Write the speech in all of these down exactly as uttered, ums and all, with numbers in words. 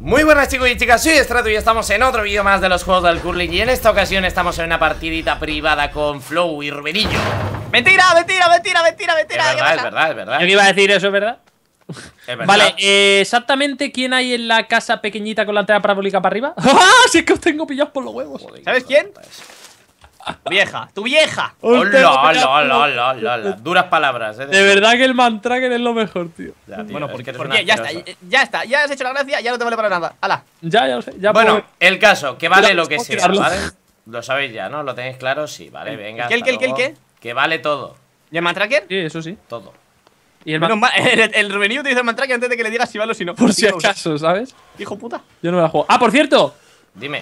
Muy buenas chicos y chicas, soy Strato y estamos en otro vídeo más de los juegos del curling. Y en esta ocasión estamos en una partidita privada con Flow y Rubenillo. Mentira, mentira, mentira, mentira, mentira. Es verdad, es verdad, es verdad. Yo que iba a decir eso, ¿es verdad? Es verdad. Vale, eh, exactamente quién hay en la casa pequeñita con la antena parabólica para arriba. ¡Ah! Si es que os tengo pillados por los huevos. ¿Sabes quién? Tu vieja, tu vieja. Hola, hola, hola, hola, hola. Duras palabras, eh. De verdad que el Mantracker es lo mejor, tío. Ya, tío, Bueno, es ¿por que qué? eres ¿Por un qué? Ya está, asqueroso. ya está, ya has hecho la gracia, ya no te vale para nada. ¡Hala! Ya, ya lo sé. Ya Bueno, puedo- el caso, que vale Mira, lo que puedo sea, tirarlo. ¿vale? Lo sabéis ya, ¿no? ¿Lo tenéis claro? Sí, vale, venga. ¿Qué, el hasta qué, el qué, el luego. qué? Que vale todo, ¿Y el Mantracker? Sí, eso sí. todo. Y el Menos man... mal, el, el Rubenillo utiliza el Mantracker antes de que le digas si vale o si no. Por si Tío, acaso, ¿sabes? hijo puta. Yo no me la juego. Ah, por cierto. Dime.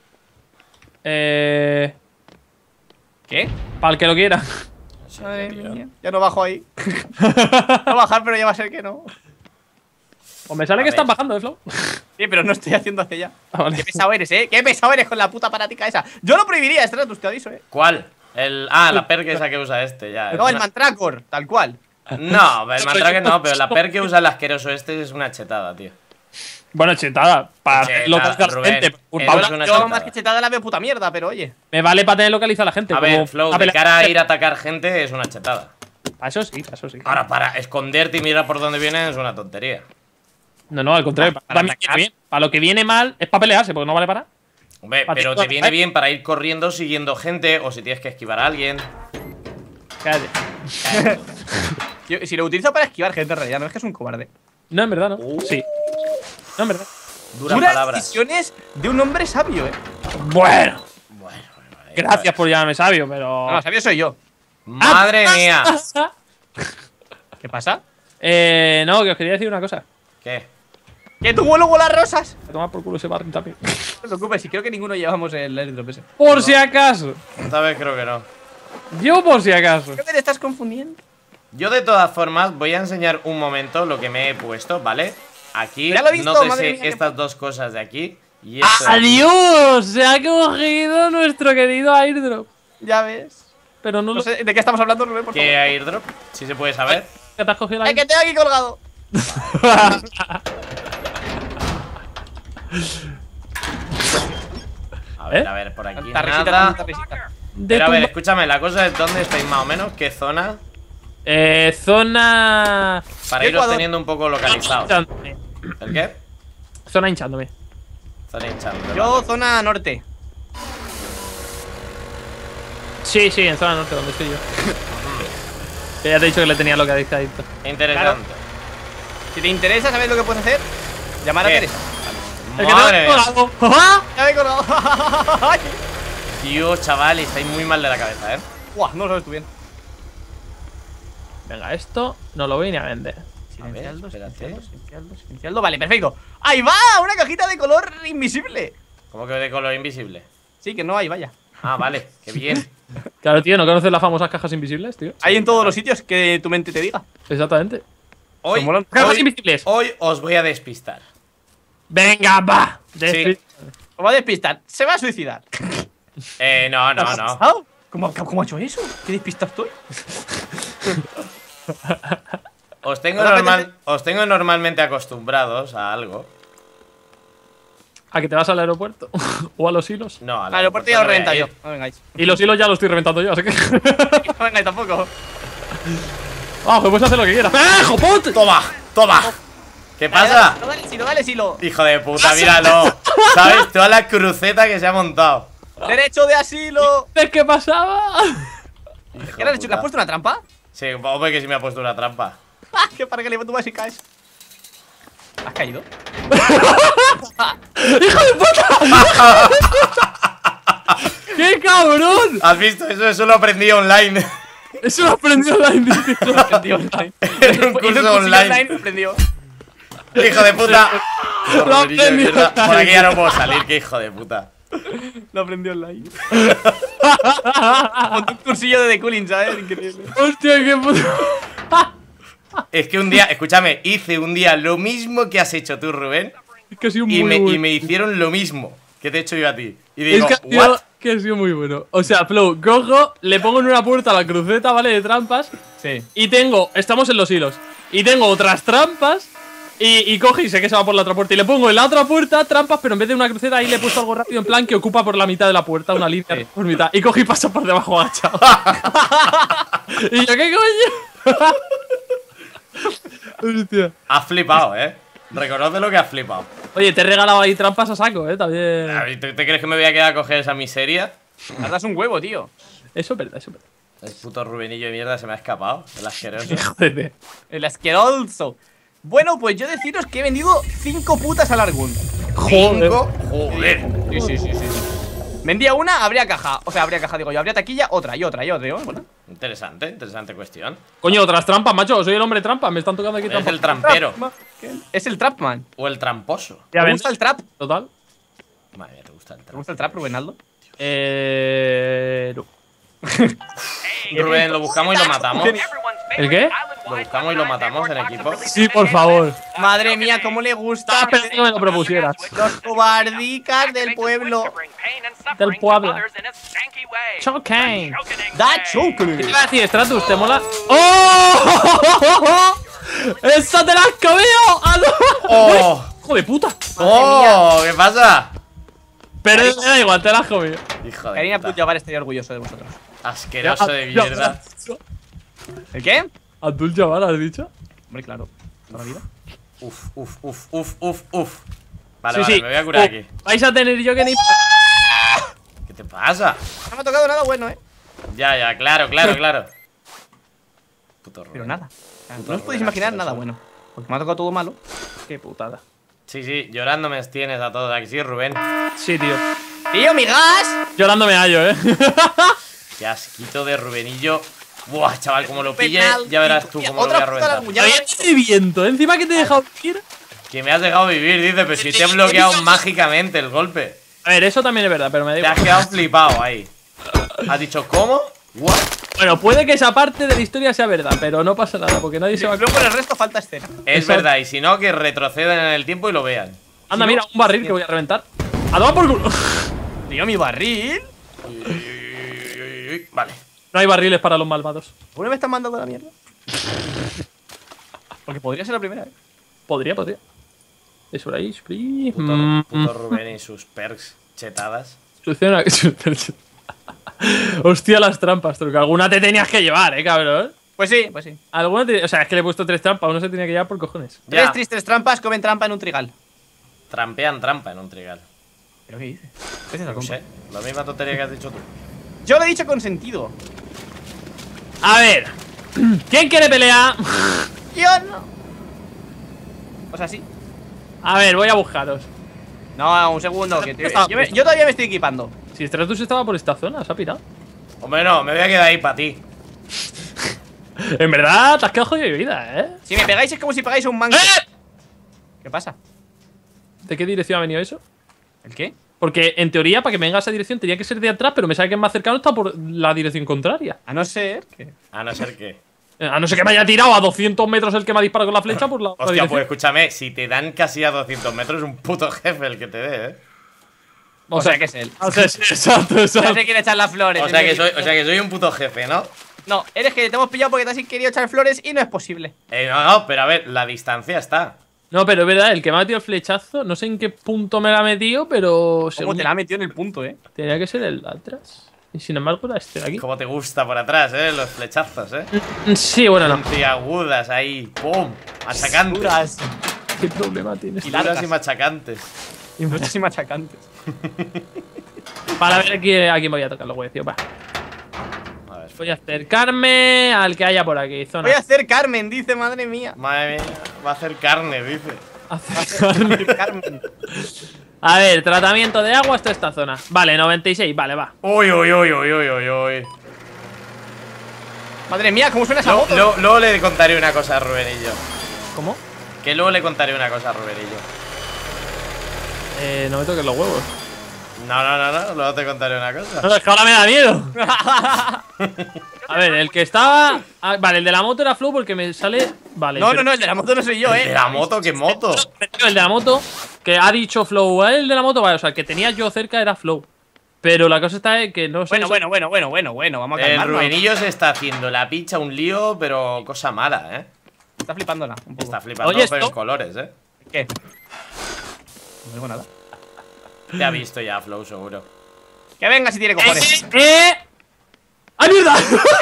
Eh... ¿Qué? Para el que lo quiera. Madre tío. mía, ya no bajo ahí. No bajar, pero ya va a ser que no. O me sale A que ver. están bajando, ¿eh, Flow? Sí, pero no estoy haciendo hacia allá. Ah, vale. Qué pesado eres, eh. Qué pesado eres con la puta parática esa. Yo lo prohibiría, Stratus, te aviso, eh. ¿Cuál? El, ah, la perk esa que usa este, ya. es No, el una- Mantracor, tal cual. No, el Mantracker no, pero la perk que usa el asqueroso este es una chetada, tío. Bueno, chetada. Para Chetada, localizar a la Rubén. gente. Por Eres favor, una Yo chetada. más que chetada la veo puta mierda, pero oye. me vale para tener localizada a la gente. A como ver, Flow, una de pelea- cara a ir a atacar gente es una chetada. Pa' eso sí, pa' eso sí. Ahora, para esconderte y mirar por dónde vienen es una tontería. No, no, al contrario. Para- Para, para mí atacar. viene bien. Para lo que viene mal es para pelearse, porque no vale para nada. Hombre, Vale, pero vale, te viene vale. bien para ir corriendo siguiendo gente o si tienes que esquivar a alguien. Cállate. Yo, si lo utilizo para esquivar gente, en realidad, no es que es un cobarde. No, en verdad no. Uh. Sí. No, en verdad. Duras Puras palabras. decisiones de un hombre sabio, eh. Bueno. Bueno, bueno, vale, Gracias por llamarme sabio, pero. No, sabio soy yo. Madre mía. ¿Qué pasa? Eh, no, que os quería decir una cosa. ¿Qué? ¿Que tu vuelo las rosas? A tomar por culo ese barrio también. No te preocupes, si creo que ninguno llevamos el airdrop ese. Por si acaso. Esta vez creo que no. Yo por si acaso. Creo que te estás confundiendo. Yo de todas formas voy a enseñar un momento lo que me he puesto, ¿vale? Aquí, Ya lo he visto, nótese madre mía, qué- estas dos cosas de aquí y esto de aquí. ¡Adiós! Se ha cogido nuestro querido airdrop. Ya ves. Pero no, No lo sé de qué estamos hablando, Rubén, por ¿Qué favor. airdrop? Si se puede saber. ¿Qué te has cogido el ¡Ay, que airdrop? tengo aquí colgado! A ver, ¿Eh? a ver, por aquí Tanta risita, nada. tanta risita. De Pero a tu ver, ma- escúchame, la cosa es dónde estáis más o menos, qué zona, Eh, zona. para iros Ecuador. teniendo un poco localizados. Hinchándome. ¿El qué? Zona hinchándome. Zona hinchando. Yo, zona norte. Sí, sí, en zona norte, donde estoy yo. Que ya te he dicho que le tenía localizadito. Interesante. Si te interesa, ¿sabes lo que puedes hacer? Llamar a ¿Qué? Teresa. El que Madre te mía. has colgado. ¡Ah! Ya me he colgado. Ay. Tío, chaval, estáis muy mal de la cabeza, ¿eh? Buah, no lo sabes tú bien. Venga, esto no lo voy ni a vender. Silencialdo, espérate. silencialdo, silencialdo, silencialdo. Vale, perfecto. ¡Ahí va! Una cajita de color invisible. ¿Cómo que de color invisible? Sí, que no hay, vaya. Ah, vale, qué bien. Claro, tío, ¿no conoces las famosas cajas invisibles, tío? Hay en todos los sitios que tu mente te diga. Exactamente. Hoy, Son molan. Cajas hoy, invisibles. hoy os voy a despistar. Venga, va. Despi- Os va a despistar. Se va a suicidar. Eh, no, no, ¿Qué ha no. pasado? ¿Cómo, ¿Cómo ha hecho eso? ¿Qué despistado estoy? Os tengo, ¿No te normal, apetece? os tengo normalmente acostumbrados a algo. ¿A que te vas al aeropuerto? ¿O a los hilos? No, al Al aeropuerto ya lo no voy a reventa yo. ir. No vengáis. Y los hilos ya los estoy reventando yo, así que. No vengáis tampoco. Ah, pues puedes hacer lo que quieras. ¡Eh, jopote! Toma, toma. ¿Qué pasa? No dale silo, dale silo. Hijo de puta, míralo. ¿Sabes? Toda la cruceta que se ha montado. Derecho de asilo. ¿Ves qué pasaba? Hijo ¿Qué le has de hecho? ¿Que puta. has puesto una trampa? Sí, hombre, que sí me ha puesto una trampa. Ah, que para que le tú vas y caes. ¿Has caído? ¡Qué cabrón! ¿Has visto? Eso, eso lo aprendí online. Eso lo aprendió la industria. Aprendió online. En un curso Hizo online. aprendió. Hijo de puta. Lo Niño de aprendí mierda. online. Por aquí ya no puedo salir, que hijo de puta. Lo aprendió online. Con un cursillo de decooling, ¿sabes? Increíble. Hostia, qué puto. Es que un día, escúchame, hice un día lo mismo que has hecho tú, Rubén. Es que ha sido muy Y me, bueno. y me hicieron lo mismo que te he hecho yo a ti. Y Es digo, que ha, sido, ¿what? que ha sido muy bueno. O sea, Flow, cojo, le pongo en una puerta la cruceta, ¿vale? De trampas. Sí. Y tengo, estamos en los hilos. Y tengo otras trampas Y, y coge y sé que se va por la otra puerta. Y le pongo en la otra puerta trampas, pero en vez de una cruceta ahí le he puesto algo rápido en plan que ocupa por la mitad de la puerta, una línea Sí. por mitad. Y coge y pasa por debajo agachado. Y yo, ¿qué coño? Hostia. Has flipado, ¿eh? Reconoce lo que has flipado. Oye, te he regalado ahí trampas a saco, eh, también. A ver, ¿Tú te crees que me voy a quedar a coger esa miseria? Tardas un huevo, tío. Eso es verdad, eso es verdad. El puto Rubenillo de mierda se me ha escapado. El asqueroso. Joder. El asqueroso. Bueno, pues yo deciros que he vendido cinco putas al Argun. Joder. Cinco. Joder. Sí, sí, sí, sí. Vendía una, habría caja. O sea, habría caja, digo yo. Habría taquilla, otra y otra y otra. ¿eh? Bueno. Interesante, interesante cuestión. Coño, otras trampas, macho. Soy el hombre trampa. Me están tocando aquí Es trampas. el trampero. Es el Trapman. O el tramposo. Ya ¿Te ven. gusta el trap? Total. Madre mía, ¿te gusta el ¿Te trap? gusta el trap, Rubenaldo? Eh. No. Rubén, lo buscamos y lo matamos. ¿El qué? Lo buscamos y lo matamos en equipo. Sí, por favor. Madre mía, cómo le gusta. Estaba esperando que me lo propusieras. Los cobardicas del pueblo. Del pueblo. Choking. Da ¿Qué te chocolate. iba a decir, Stratus? ¿Te mola? ¡Oh! ¡Eso te la has comido! ¡Ah, no! ¡Oh! ¡Hijo de puta! ¡Oh! ¿Qué pasa? Pero me da igual, te la has comido. Hijo de Karina puta. Puigdemont estaría orgulloso de vosotros. Asqueroso de mierda. ¿El qué? Abdul Jabbar, ¿has dicho? Hombre, claro. Toda la vida. Uf, uf, uf, uf, uf, uf. Vale, Sí, vale, sí. me voy a curar Oh, aquí. Vais a tener yo que ni. ¿Qué te pasa? No me ha tocado nada bueno, eh. Ya, ya, claro, claro, claro. Puto Rubén. Pero nada. No os Rubén podéis imaginar asqueroso. nada bueno. Porque me ha tocado todo malo. Qué putada. Sí, sí, llorando me tienes a todos aquí, sí, Rubén. Sí, tío. ¡Tío, mi gas! Llorando me hallo, eh. Qué asquito de Rubenillo. Buah, chaval, como lo pille, Penal, ya verás tú tío. cómo lo voy Otra a puta reventar. largulla. Había de viento. Encima que te he dejado ir. Que me has dejado vivir, dice, pero si te he bloqueado mágicamente el golpe. A ver, eso también es verdad, pero me da Te igual. has quedado flipado ahí. ¿Has dicho cómo? ¿What? Bueno, puede que esa parte de la historia sea verdad, pero no pasa nada, porque nadie se va a. Luego por el resto falta escena. Es Exacto. verdad, y si no, que retrocedan en el tiempo y lo vean. Anda, mira, un barril que voy a reventar. ¡A tomar por culo! Tío, mi barril. Uy, uy, uy, uy, uy. Vale. No hay barriles para los malvados. ¿Por qué me están mandando a la mierda? Porque podría ser la primera, eh. Podría, podría. Es por ahí, es por ahí. Puto, Mm, puto Rubén y sus perks chetadas. Soluciona. Hostia, las trampas, truco. Alguna te tenías que llevar, eh, cabrón. Pues sí, pues sí. Alguna te... O sea, es que le he puesto tres trampas, uno se tenía que llevar por cojones. Tres Ya, tristes trampas comen trampa en un trigal. trampean trampa en un trigal. ¿Pero qué dices? ¿Qué es esa No tonta? sé, la misma tontería que has dicho tú. Yo lo he dicho con sentido. A ver. ¿Quién quiere pelear? Yo no. O sea, sí. A ver, voy a buscaros. No, un segundo. Que te- Está- yo, me- yo todavía me estoy equipando. Si Stratus estaba por esta zona, se ha pirado. Hombre, no, me voy a quedar ahí para ti. En verdad, te has quedado jodido de vida, ¿eh? Si me pegáis es como si pegáis a un mango. ¡Eh! ¿Qué pasa? ¿De qué dirección ha venido eso? ¿El qué? Porque en teoría, para que me venga a esa dirección, tenía que ser de atrás, pero me sale que el más cercano está por la dirección contraria. A no ser que. A no ser que. Eh, A no ser que me haya tirado a doscientos metros el que me ha disparado con la flecha por la otra Hostia, dirección. pues escúchame, si te dan casi a doscientos metros, es un puto jefe el que te dé, eh. O sea, que es él. O sea, sí, exacto, Ya exacto. se quiere echar las flores. O sea el que soy, negrito. o sea que soy un puto jefe, ¿no? No, eres que te hemos pillado porque te has querido echar flores y no es posible. Eh, no, no, pero a ver, la distancia está. No, pero es verdad, el que me ha metido el flechazo, no sé en qué punto me la ha metido, pero ¿Cómo según te la ha metido en el punto, eh? tenía que ser el de atrás. Y sin embargo era este de aquí. Como te gusta por atrás, eh, los flechazos, eh. Mm, Sí, bueno, no. Puntiagudas ahí, pum, machacantes. Duras. ¿Qué problema tienes? Y Duras largas. y machacantes. Y muchas y machacantes. Para ver aquí, a quién voy a tocar los huevos, tío. Va. A ver, Voy a acercarme al que haya por aquí. Zona. Voy a hacer Carmen, dice, madre mía. madre mía, va a hacer carne, dice. Acercarme. Carmen. A ver, tratamiento de agua hasta esta zona. Vale, noventa y seis, vale, va. Uy, uy, uy, uy, uy, uy, uy. Madre mía, ¿cómo suena esa Luego, moto? luego- luego le contaré una cosa a Rubenillo. ¿Cómo? Que luego le contaré una cosa a Rubenillo. Eh, no me toques los huevos. No, no, no, no, luego te contaré una cosa. No, es que ahora me da miedo. A ver, el que estaba. Ah, vale, el de la moto era Flow porque me sale. Vale. No, pero- no, no, el de la moto no soy yo, ¿De eh. la moto? ¿Qué moto? El de la moto, que ha dicho Flow. El de la moto, vale, o sea, el que tenía yo cerca era Flow. Pero la cosa está en que no sé. Bueno, bueno, bueno, bueno, bueno, bueno, vamos a El calmarnos. Rubenillo se está haciendo la picha un lío, pero cosa mala, ¿eh? Está flipándola un poco. Está flipando, Oye, pero esto- en colores, ¿eh? ¿Qué? No digo nada. Te ha visto ya, Flow, seguro. Que venga si tiene cojones. ¡Eh! eh. ¡Ay, mierda!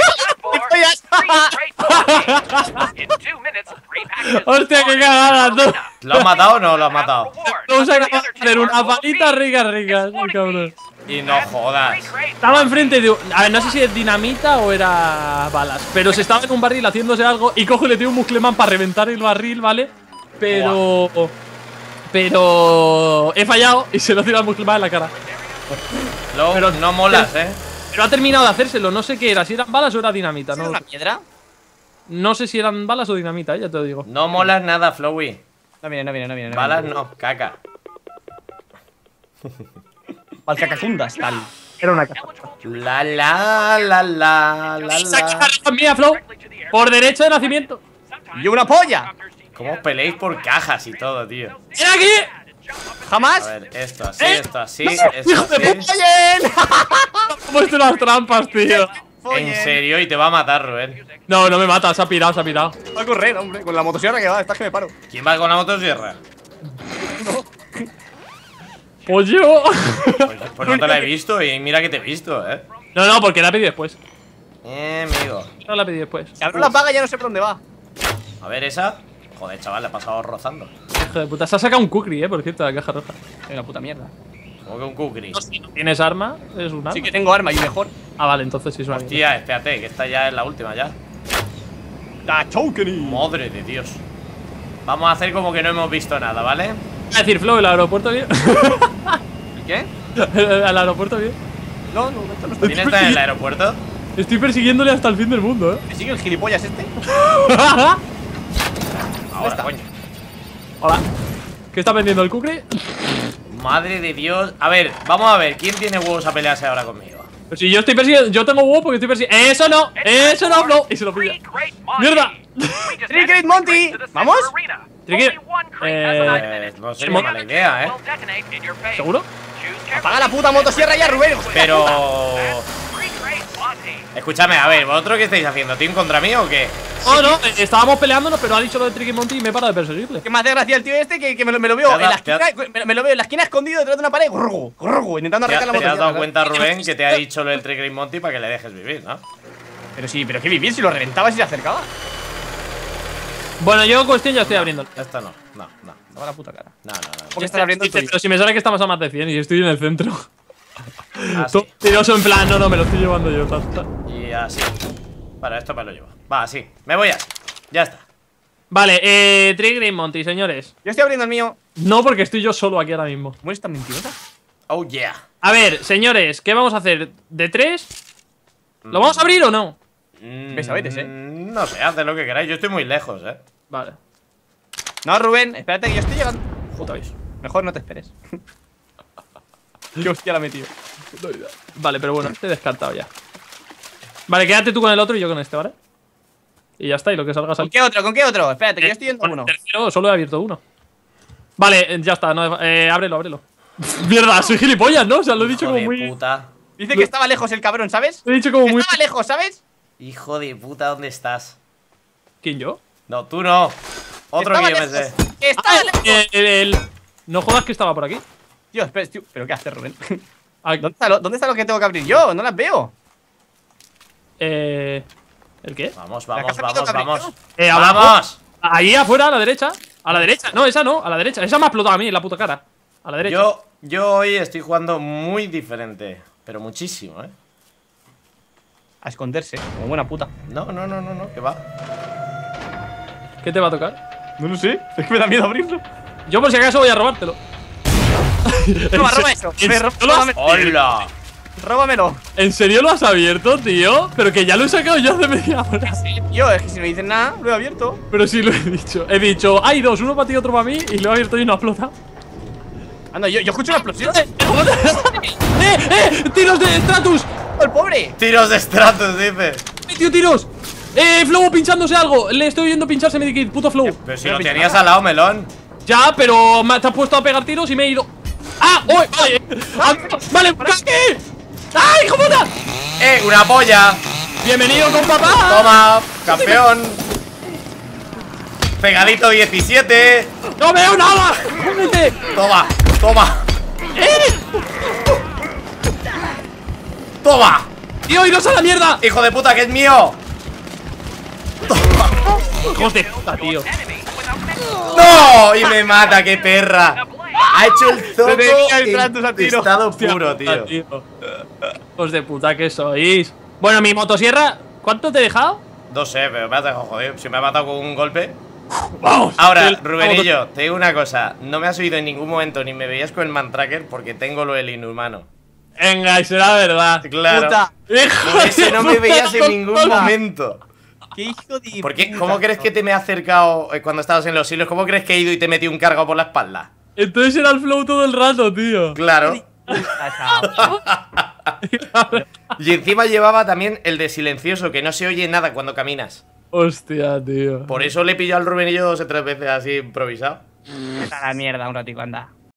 ¡Hostia, qué cagada, tú! ¿Lo has matado o no lo has matado? Vamos a hacer una palita rica, rica, sí, cabrón. Y no jodas. Estaba enfrente de un... A ver, no sé si es dinamita o era balas, pero se estaba en un barril haciéndose algo y cojo y le tiro un muscleman para reventar el barril, ¿vale? Pero... Pero... He fallado y se lo tiro al muscleman en la cara. Flow, Pero- no molas, ¿eh? Pero ha terminado de hacérselo, no sé qué era, si eran balas o era dinamita, ¿Es no, una piedra? no sé si eran balas o dinamita, ya te lo digo. No molas nada, Flowy. No viene, no viene, no viene. No Balas viene. no, caca. Al cacacundas, tal. Era una caja. La la la la la ¡Esa la. caja es mía, Flow! Por derecho de nacimiento. ¡Y una polla! ¿Cómo peleáis por cajas y todo, tío? ¡Era aquí! ¡Jamás! A ver, esto así, ¿Eh? esto así, ¡No! esto ¡Hijo de así. puta! ¿Cómo es de las trampas, tío? En serio, y te va a matar, Rubén. No, no me mata, se ha pirado, se ha pirado. Va a correr, hombre. Con la motosierra que va, estás que me paro. ¿Quién va con la motosierra? Pues yo. Pues, pues no te la he visto y mira que te he visto, eh. No, no, porque la he pedido después. Eh, amigo. No la he pedido después. Si abro la paga ya no sé por dónde va. A ver, esa. Joder, chaval, le ha pasado rozando. Hijo de puta, se ha sacado un kukri, eh, por cierto, de la caja roja. Venga, puta mierda. Como que un kukri. Si no tienes arma, es un arma. Sí que tengo arma y mejor. Ah, vale, entonces sí es una mierda. Hostia, espérate, que esta ya es la última ya. ¡Da chokeni! Madre de Dios. Vamos a hacer como que no hemos visto nada, ¿vale? Es decir, Flow, el aeropuerto bien. ¿Qué? Al aeropuerto bien. No, no, esto no está ¿Quién está en el aeropuerto? Estoy persiguiéndole hasta el fin del mundo, eh. ¿Me sigue el gilipollas este? Ahora, está? coño. Hola. ¿Qué está vendiendo el kukri? Madre de Dios. A ver, vamos a ver, ¿quién tiene huevos a pelearse ahora conmigo? Pero si yo estoy persiguiendo, yo tengo huevo porque estoy persiguiendo. ¡Eso no! ¡Eso no, Flow! Y se lo pilla. ¡Mierda! ¡Three Great Monty! ¿Vamos? Tricky, eh, Eh, no sería mala idea, ¿eh? ¿Seguro? Apaga la puta motosierra ya, Rubén. Pero... Escúchame, a ver, ¿vosotros qué estáis haciendo? ¿Team contra mí o qué? Oh, no, eh, estábamos peleándonos, pero ha dicho lo de Tricky Monty y me he parado de perseguirle. ¿Qué más de gracia el tío este que, que me, lo, me lo veo Te en has la dado- esquina, me, me lo veo en la esquina escondido detrás de una pared, grrrgu, grrrgu, intentando ¿Te, arrancar la te has motosierra. dado ¿no? cuenta, Rubén, que te ha dicho lo del Trigger Monty para que le dejes vivir, ¿no? Pero sí, pero qué vivir si lo reventabas y se acercaba. Bueno, yo cuestión ya estoy abriendo. Esto no, no, no. Toda la puta cara. No, no, no. ¿Por qué estás abriendo el tuyo? Pero si me sale que estamos a más de cien y estoy en el centro. Así. Todo tiroso en plan, no, no, me lo estoy llevando yo. ta, ta. Y así. Para esto me lo llevo. Va, así. Me voy así. Ya está. Vale, eh, Trigger Monty, señores. Yo estoy abriendo el mío. No, porque estoy yo solo aquí ahora mismo. ¿Cómo eres tan mentirosa? Oh, yeah. A ver, señores, ¿qué vamos a hacer? ¿De tres? ¿Lo vamos a abrir o no? Mm, Ves a veces, ¿eh? No sé, haced lo que queráis. Yo estoy muy lejos, ¿eh? Vale. No, Rubén, espérate que yo estoy llegando. Puta aviso. Mejor no te esperes. Qué hostia la he metido. Vale, pero bueno, te he descartado ya. Vale, quédate tú con el otro y yo con este, ¿vale? Y ya está, y lo que salga ¿Con sale. qué otro? ¿Con qué otro? Espérate, que yo estoy yendo Con uno. el tercero solo he abierto uno. Vale, eh, ya está, no, eh, ábrelo, ábrelo. Mierda, soy gilipollas, ¿no? O sea, lo he dicho Hijo como de muy. puta. Dice que estaba lejos el cabrón, ¿sabes? Lo he dicho como Que muy. estaba lejos, ¿sabes? Hijo de puta, ¿dónde estás? ¿Quién yo? No, tú no. Otro Estaba que yo me lejos. sé. Que estaba lejos. Eh, el, el- No jodas que estaba por aquí. Tío, espera, tío. ¿Pero qué haces, Rubén? Aquí. ¿Dónde está, lo, ¿Dónde está lo que tengo que abrir yo? No las veo. Eh. ¿El qué? Vamos, La vamos, casa que vamos, tengo que abrir vamos. Eh, abajo. ¡Vamos! Ahí afuera, a la derecha. A la derecha. No, esa no, a la derecha. Esa me ha explotado a mí en la puta cara. A la derecha. Yo, yo hoy estoy jugando muy diferente. Pero muchísimo, ¿eh? A esconderse, como buena puta. No, no, no, no, no, que va. ¿Qué te va a tocar? No lo sé, es que me da miedo abrirlo. Yo por si acaso voy a robártelo. Toma, roba eso. ¿En Me serio ro- lo has- róbame- ¡Hola! Róbamelo. ¿En serio lo has abierto, tío? Pero que ya lo he sacado yo hace media hora. Yo, es que si no dicen nada, lo he abierto. Pero sí lo he dicho. He dicho, hay dos, uno para ti y otro para mí. Y lo he abierto y no ha explotado. Anda, yo, yo escucho una explosión. ¡Eh, eh! eh! ¡Tiros de Stratus! ¡El pobre! Tiros de Stratus, dice. ¡Eh, tío, tiros! ¡Eh, Flow pinchándose algo! Le estoy viendo pincharse Medikit, puto Flow. Pero si lo tenías al lado, melón. Ya, pero me te has puesto a pegar tiros y me he ido. ¡Ah! ¡Uy! ¡Vale! Ah, ¡Vale! ¿Qué? ¡Ay, hijo puta! ¡Eh, una polla! ¡Bienvenido con papá! ¡Toma, campeón! Pegadito diecisiete. ¡No veo nada! ¡Cómete! Toma, toma. ¡Eh! Toma. ¡Tío, iros a la mierda! Hijo de puta, que es mío. ¡Hijos de puta, tío! ¡No! Y me mata, qué perra. Ha hecho el zoco Se tenía el Kratos a en tiro. estado Hostia puro, puta, tío. Hijos de puta que sois. Bueno, mi motosierra, ¿cuánto te he dejado? No sé, pero me ha dejado joder. Si me ha matado con un golpe. Vamos. Ahora, El- Rubenillo, te digo una cosa. No me has oído en ningún momento ni me veías con el Mantracker porque tengo lo del inhumano. Venga, y será verdad. Claro. Puta. Hijo Por eso de no me puta, veías en ningún tontola. momento. ¿Qué hijo de ¿Por qué? puta? ¿Cómo crees que te me he acercado eh, cuando estabas en los hilos? ¿Cómo crees que he ido y te metí un cargo por la espalda? Entonces era el flow todo el rato, tío. Claro. Puta, Y encima llevaba también el de silencioso, que no se oye nada cuando caminas. Hostia, tío. Por eso le he pillado al Rubenillo dos o tres veces así improvisado. Vete a la mierda un ratico, anda.